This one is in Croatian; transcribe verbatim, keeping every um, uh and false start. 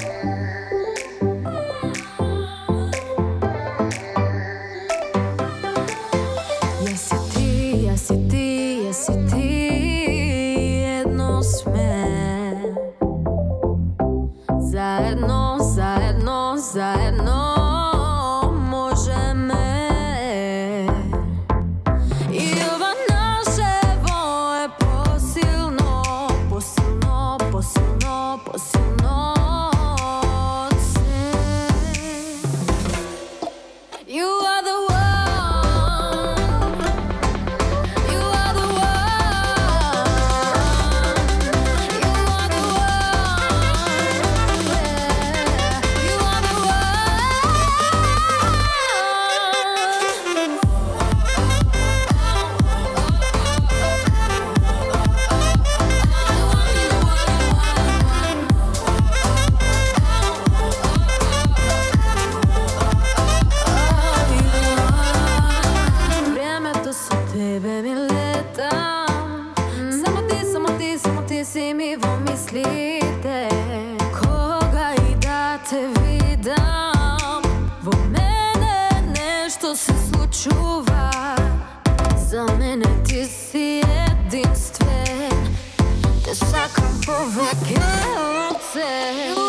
Jesi ti, jesi ti, jesi ti jedno sme. Zajedno, zajedno, zajedno može me. I ova naše voje posilno, posilno, posilno, posilno You are the one, you are the one, you are the one, yeah, you are the Tebe mi leta. Samo ti, samo ti, samo ti si mi vo mislite. Koga i da te vidam, vo mene nešto se slučuva. Za mene ti si jedinstven, te čakam po veke oce.